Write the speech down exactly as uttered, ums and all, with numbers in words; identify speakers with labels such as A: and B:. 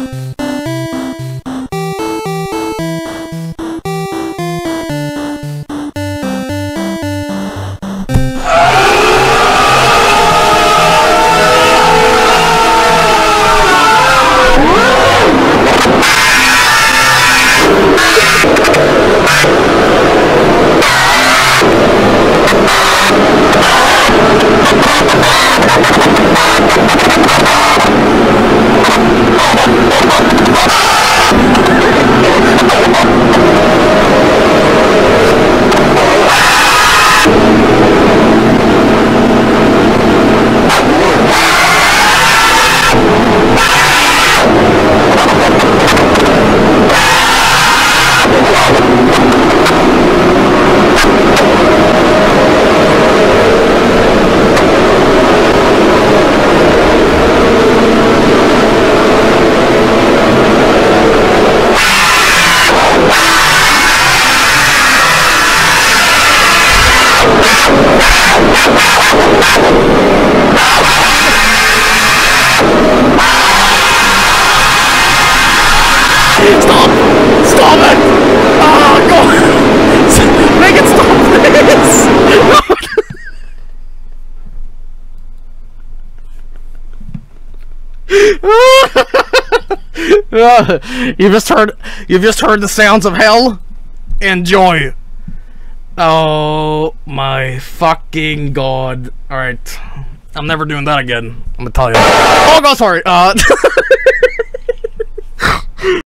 A: Stop! Stop it! Oh, God! Make it stop this! You've just heard, you've just heard the sounds of hell. Enjoy. Oh my fucking God! All right, I'm never doing that again. I'm gonna tell you. Oh God, sorry. Uh.